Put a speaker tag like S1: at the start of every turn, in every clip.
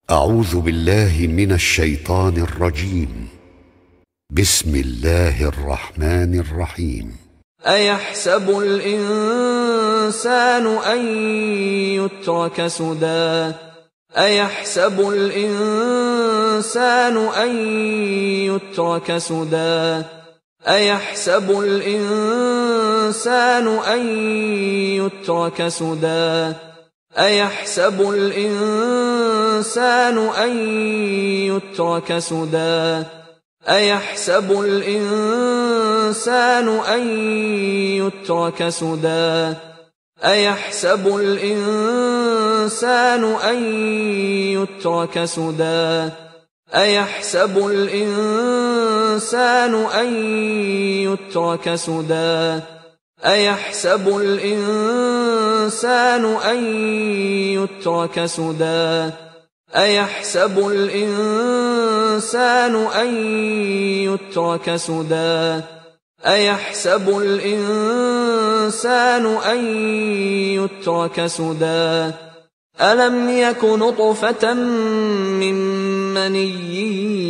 S1: أعوذ بالله من الشيطان الرجيم. بسم الله الرحمن الرحيم.
S2: أيحسب الإنسان أن يترك سدى أيحسب الإنسان أن يترك سدى أيحسب الإنسان أن يترك سدى أيحسب الإنسان أن يترك سدى أيحسب الإنسان أن يترك سدى أيحسب الإنسان أن يترك سدى أيحسب الإنسان أن يترك سدى أيحسب الإنسان أن يترك سدى أيحسب الإنسان أن يترك سدى أيحسب الإنسان أن يترك سدى ألم يك نطفة من مني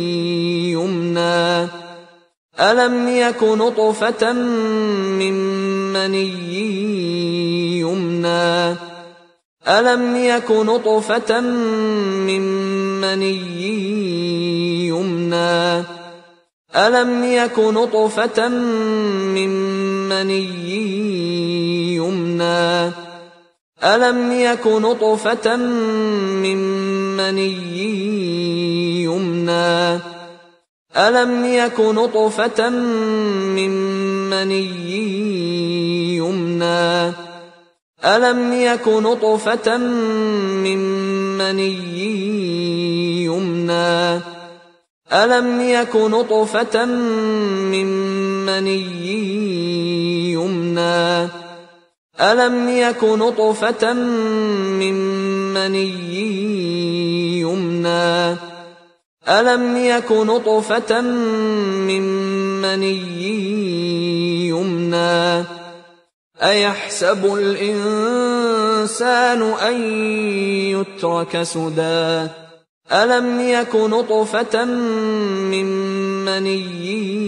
S2: يمنى ألم يك نطفة من مني يمنى ألم يك نطفة من مني يمنى ألم يك نطفة من مني يمنى ألم يك نطفة من مني يمنى ألم يك نطفة من مني يمنى ألم يك نطفة من مني يمنى ألم يك نطفة من مني يمنى ألم يك نطفة من مني يمنى ألم يك نطفة من مني يمنى أيحسب الإنسان أن يترك سدى ألم يك نطفة من مني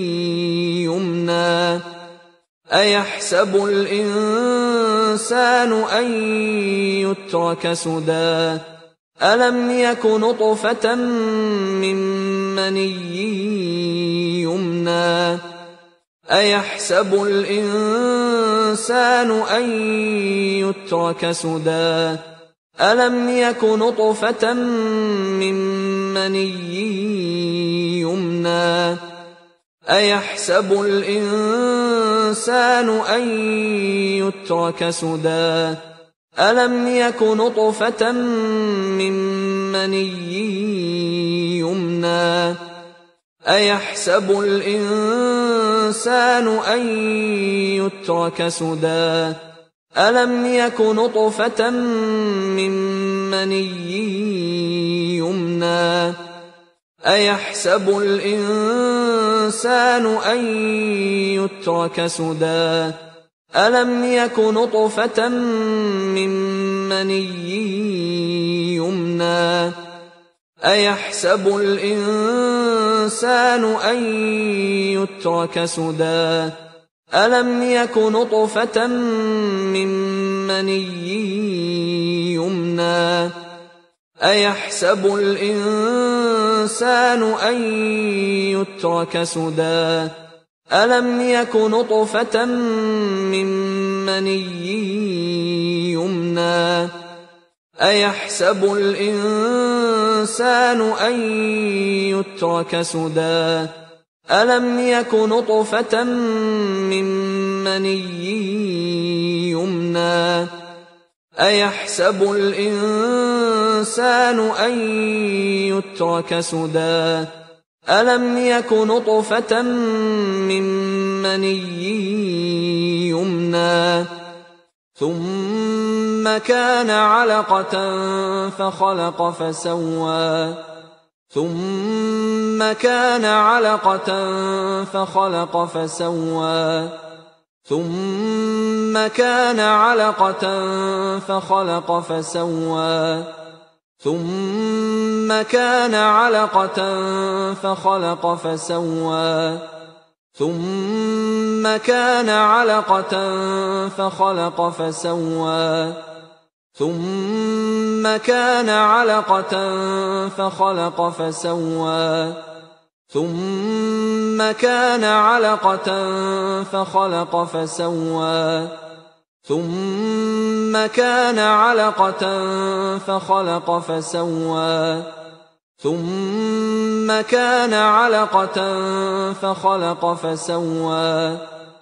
S2: يمنى أيحسب الإنسان أن يترك سدى ألم يك نطفة من مني يمنى أيحسب الإنسان أن يترك سدى ألم يك نطفة من مني يمنى أيحسب الإنسان أن يترك سدى ألم يك نطفة من مني يمنى أيحسب الإنسان أن يترك سدى ألم يك نطفة من مني يمنى أيحسب الإنسان أن يترك سدى ألم يك نطفة من مني يمنى أيحسب الإنسان أن يترك سدى ألم يك نطفة من مني يمنى أيحسب الإنسان أن يترك سدى ألم يك نطفة من مني يمنى أيحسب الإنسان أن يترك سدى ألم يك نطفة من مني يمنى أيحسب الإنسان أن يترك سدى ألم يك نطفة من مني يمنى ثم كان علقة فخلق فسوى ثم كان علقة فخلق فسوى ثم كان علقة فخلق فسوى ثم كان علقة فخلق فسوى ثم كان علقة فخلق فسوى ثم كان علقة فخلق فسوى ثم كان علقة فخلق فسوى ثم كان علقة فخلق فسوى ثم كان علقة فخلق فسوى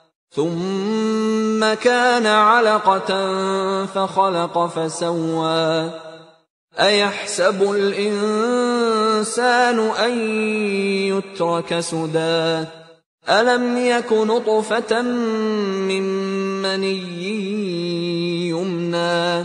S2: ثم كان علقة فخلق فسوى أيحسب الإنسان أن يترك سدى ألم يك نطفة من مني يمنى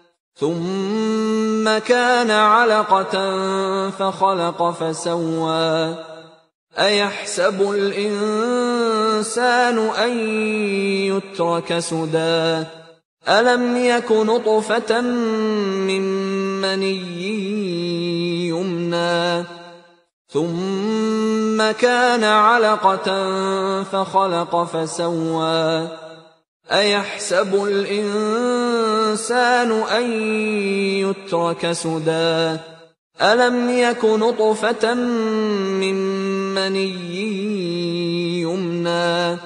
S2: ثم كان علقة فخلق فسوى أيحسب الإنسان أن يترك سدى ألم يك نطفة من مني يمنى ثم كان علقة فخلق فسوى أيحسب الإنسان أن يترك سدى ألم يك نطفة من مني يمنى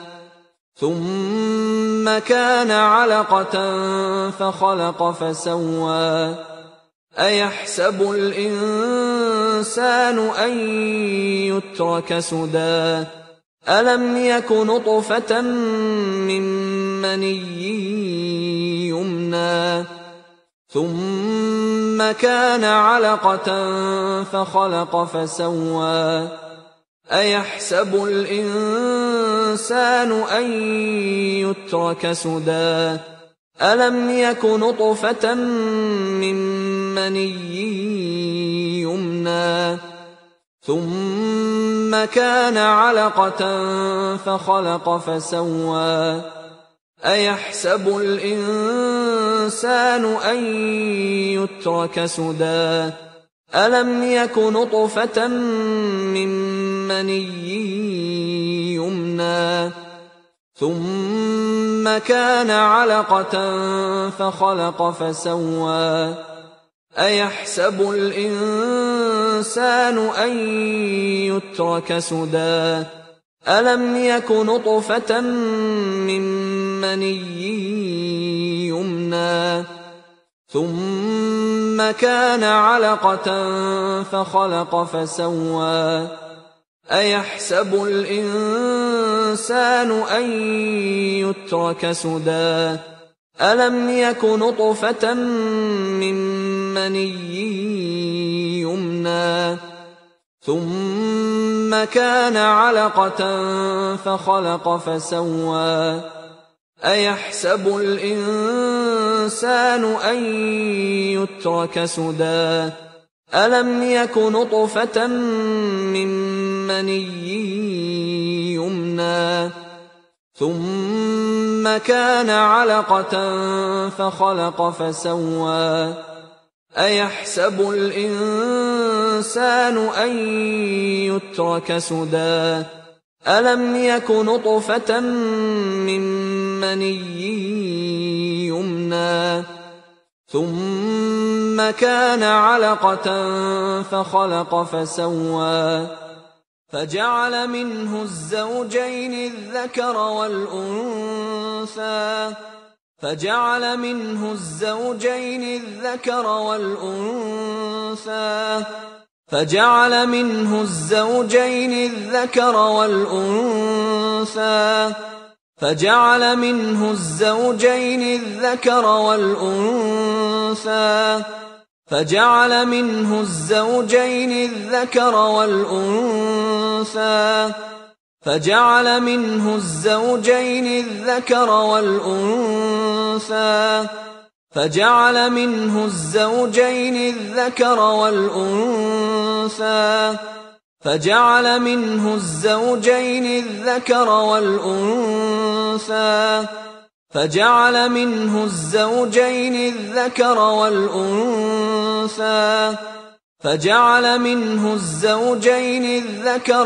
S2: ثم كان علقة فخلق فسوى أيحسب الإنسان أن يترك سدى ألم يك نطفة من مني يمنى ثم كان علقة فخلق فسوى أيحسب الإنسان أن يترك سدى ألم يك نطفة من مني يمنى ثم كان علقة فخلق فسوى أيحسب الإنسان أن يترك سدى ألم يك نطفة من مني يمنى ثم كان علقة فخلق فسوى أيحسب الإنسان أن يترك سدى ألم يك نطفة من مني يمنى ثم كان علقة فخلق فسوى أيحسب الإنسان أن يترك سدى ألم يك نطفة من مني يمنى ثم كان علقة فخلق فسوى أيحسب الإنسان أن يترك سدى ألم يك نطفة من مني يمنى ثم كان علقة فخلق فسوى أيحسب الإنسان أن يترك سدى ألم يك نطفة من مني يمنى ثم كان علقة فخلق فسوى فجعل منه الزوجين الذكر والأنثى فجعل منه الزوجين الذكر والأنثى فجعل منه الزوجين الذكر والأنثى فجعل منه الزوجين الذكر والأنثى فجعل منه الزوجين الذكر والأنثى فجعل منه الزوجين الذكر والأنثى فجعل منه الزوجين الذكر والأنثى فجعل منه الزوجين الذكر والأنثى فجعل منه الزوجين الذكر والأنثى فجعل منه الزوجين الذكر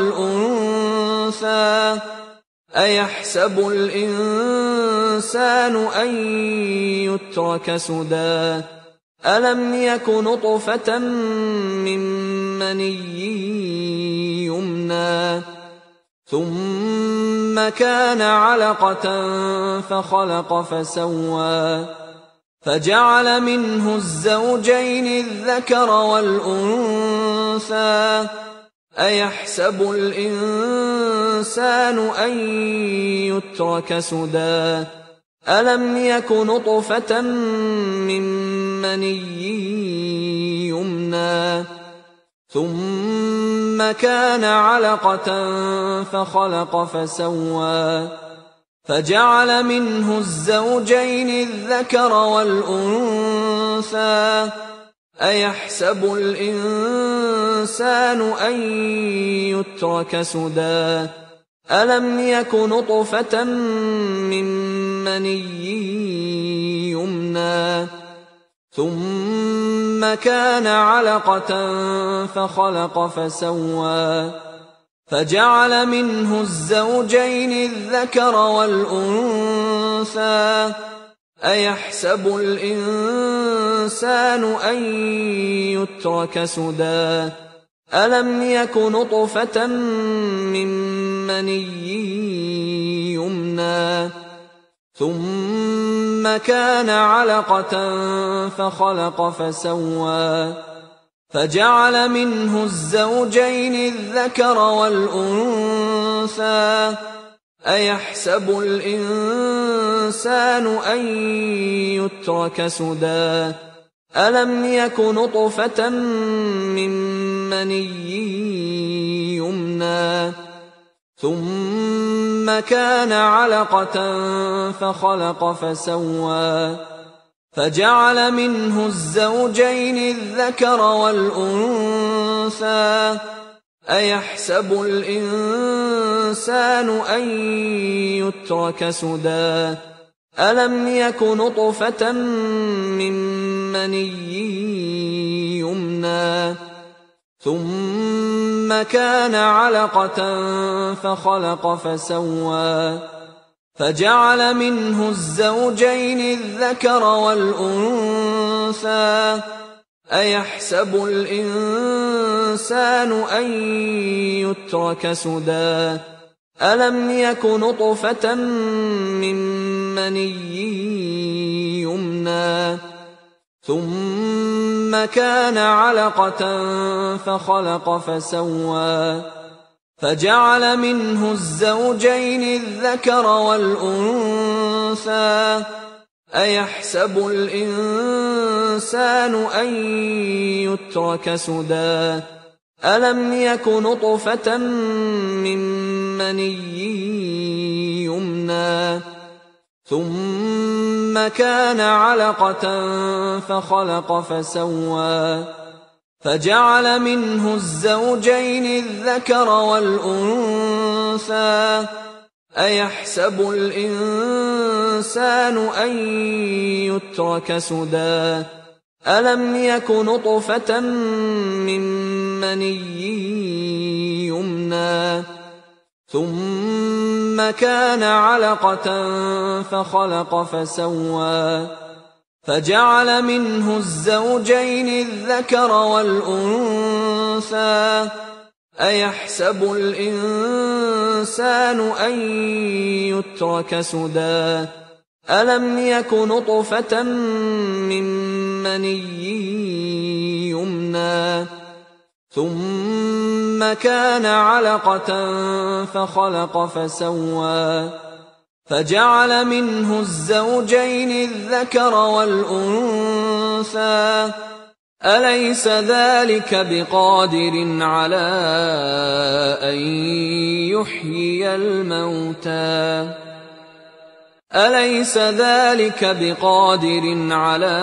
S2: والأنثى أيحسب الإنسان أن يترك سدى ألم يك نطفة من مني يمنى ثم كان علقة فخلق فسوى فجعل منه الزوجين الذكر والأنثى أيحسب الإنسان أن يترك سدى ألم يك نطفة من مني يمنى ثم كان علقة فخلق فسوى فجعل منه الزوجين الذكر والأنثى أيحسب الإنسان أن يترك سدى ألم يك نطفة من مني يمنى ثم كان علقة فخلق فسوى فجعل منه الزوجين الذكر والأنثى أيحسب الإنسان أن يترك سدى ألم يك نطفة من مني يمنى ثم كان علقة فخلق فسوى فجعل منه الزوجين الذكر والأنثى أيحسب الإنسان أن يترك سدى ألم يك نطفة من مني يمنى ثم كان علقة فخلق فسوى فجعل منه الزوجين الذكر والأنثى أيحسب الإنسان أن يترك سدى ألم يك نطفة من مني يمنى ثم كان علقة فخلق فسوى فجعل منه الزوجين الذكر والأنثى أيحسب الإنسان أن يترك سدى ألم يك نطفة من مني يمنى ثم كان علقة فخلق فسوى فجعل منه الزوجين الذكر والأنثى أيحسب الإنسان أن يترك سدى ألم يك نطفة من مني يمنى ثم كان علقة فخلق فسوى فجعل منه الزوجين الذكر والأنثى أيحسب الإنسان أن يترك سدى ألم يك نطفة من مني يمنى ثم كان علقة فخلق فسوى فجعل منه الزوجين الذكر والأنثى أيحسب الإنسان أن يترك سدى ألم يك نطفة من مني يمنى ثم كان علقة فخلق فسوى فجعل منه الزوجين الذكر والأنثى أليس ذلك بقادر على أن يحيي الموتى أليس ذلك بقادر على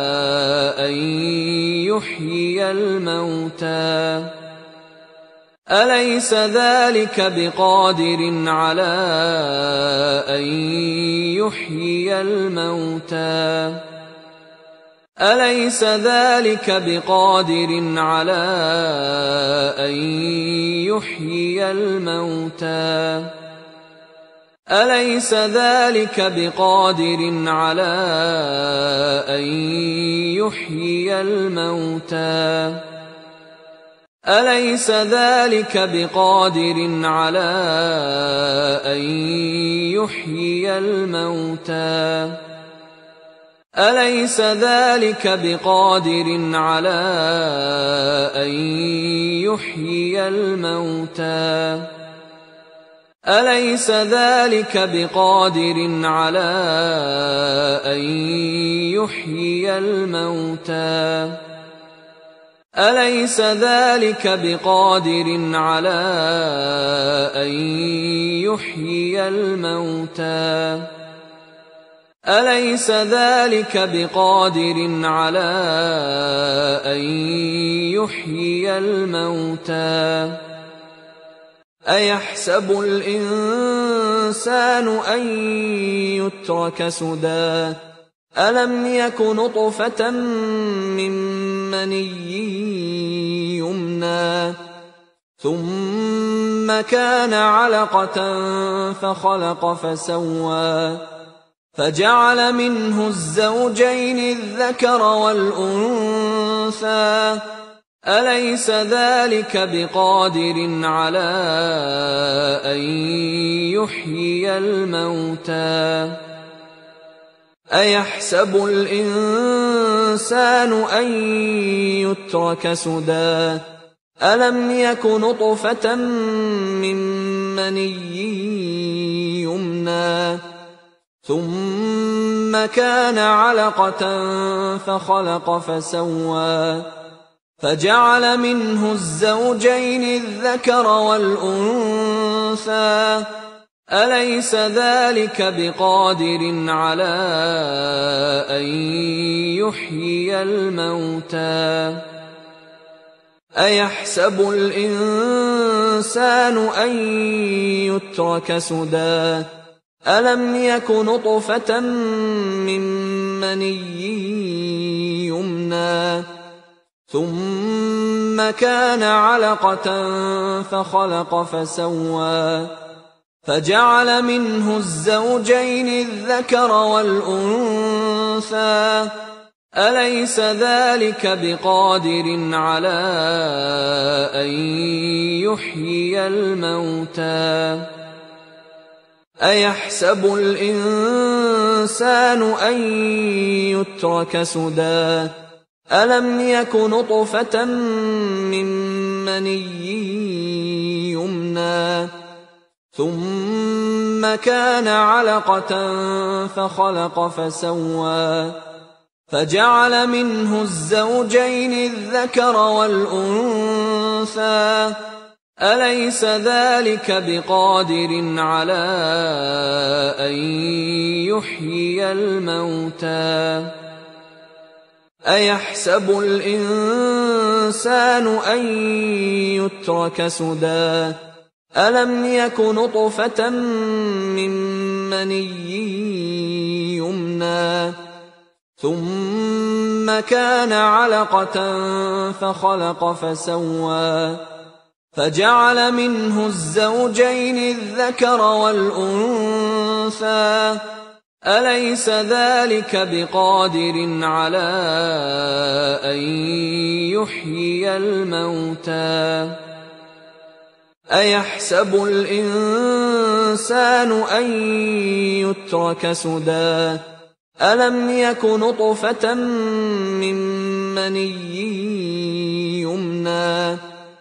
S2: أن يحيي الموتى أليس ذلك بقادر على أن يحيي الموتى أليس ذلك بقادر على أن يحيي الموتى أليس ذلك بقادر على أن يحيي الموتى أليس ذلك بقادر على أن يحيي الموتى أليس ذلك بقادر على أن يحيي الموتى أليس ذلك بقادر على أن يحيي الموتى أليس ذلك بقادر على أن يحيي الموتى أليس ذلك بقادر على أن يحيي الموتى أيحسب الإنسان أن يترك سدى ألم يك نطفة من مني يمنى ثم كان علقة فخلق فسوى فجعل منه الزوجين الذكر والأنثى أليس ذلك بقادر على أن يحيي الموتى أيحسب الإنسان أن يترك سدى ألم يك نطفة من مني يمنى ثم كان علقة فخلق فسوى فجعل منه الزوجين الذكر والأنثى أليس ذلك بقادر على أن يحيي الموتى أيحسب الإنسان أن يترك سدى ألم يك نطفة من مني يمنى ثم كان علقة فخلق فسوى فجعل منه الزوجين الذكر والأنثى أليس ذلك بقادر على أن يحيي الموتى أيحسب الإنسان أن يترك سدى ألم يك نطفة من مني يمنى ثم كان علقة فخلق فسوى فجعل منه الزوجين الذكر والأنثى أليس ذلك بقادر على أن يحيي الموتى أيحسب الإنسان أن يترك سدى ألم يك نطفة من مني يمنى ثم كان علقة فخلق فسوى فجعل منه الزوجين الذكر والأنثى أليس ذلك بقادر على أن يحيي الموتى أيحسب الإنسان أن يترك سدى ألم يك نطفة من مني يمنى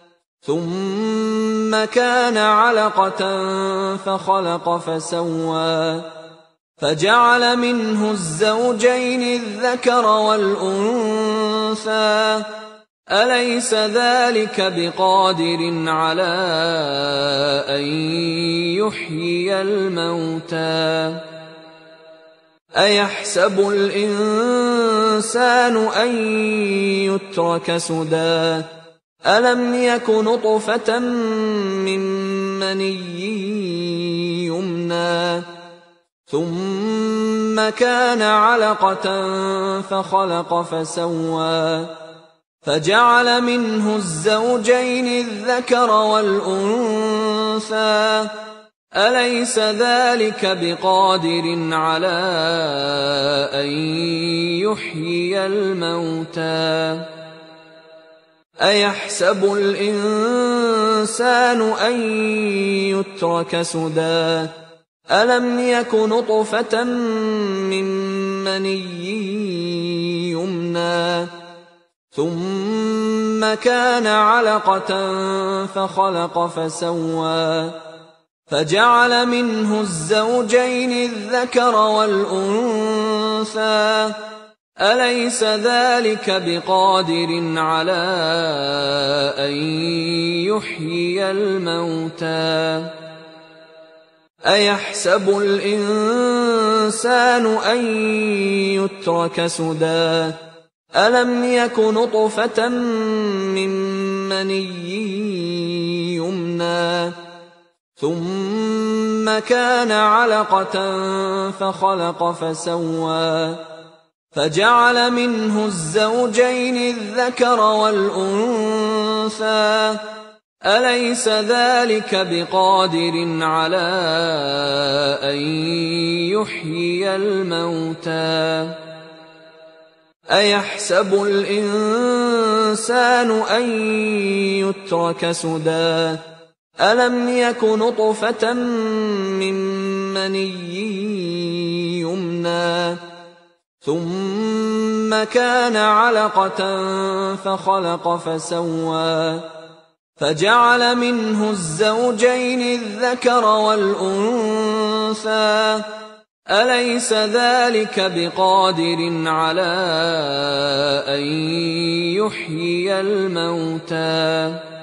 S2: ثم كان علقة فخلق فسوى فجعل منه الزوجين الذكر والأنثى أليس ذلك بقادر على أن يحيي الموتى أيحسب الإنسان أن يترك سدى ألم يك نطفة من مني يمنى ثم كان علقة فخلق فسوى فجعل منه الزوجين الذكر والأنثى أليس ذلك بقادر على أن يحيي الموتى أيحسب الإنسان أن يترك سدى ألم يك نطفة من مني يمنى ثم كان علقة فخلق فسوى فجعل منه الزوجين الذكر والأنثى أليس ذلك بقادر على أن يحيي الموتى أيحسب الإنسان أن يترك سدى ألم يك نطفة من مني يمنى ثم كان علقة فخلق فسوى فجعل منه الزوجين الذكر والأنثى أليس ذلك بقادر على أن يحيي الموتى أيحسب الإنسان أن يترك سدى ألم يك نطفة من مني يمنى ثم كان علقة فخلق فسوى فجعل منه الزوجين الذكر والأنثى أليس ذلك بقادر على أن يحيي الموتى أيحسب الإنسان أن يترك سدى ألم يك نطفة من مني يمنى ثم كان علقة فخلق فسوى فجعل منه الزوجين الذكر والأنثى أليس ذلك بقادر على أن أيحسب الإنسان أن يترك سدى ألم يك نطفة من مني يمنى ثم كان علقة فخلق فسوى فجعل منه الزوجين الذكر والأنثى أليس ذلك بقادر على أن يحيي الموتى